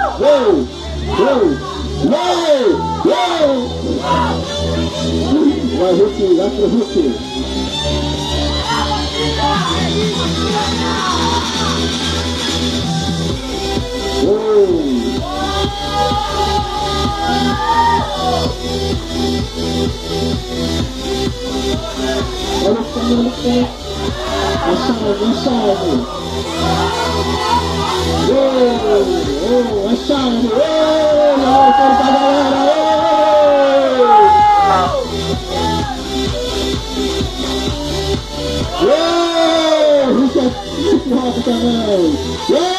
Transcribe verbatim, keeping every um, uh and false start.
Gol! Gol! Gol! Gol! Vai, Hulk, vai pro Hulk. Gol! Olha o caminho do pé. Achado, achado. Gol! Oh, achado! Oh, na hora da galera! Oh! Oh! Isso é muito rápido também!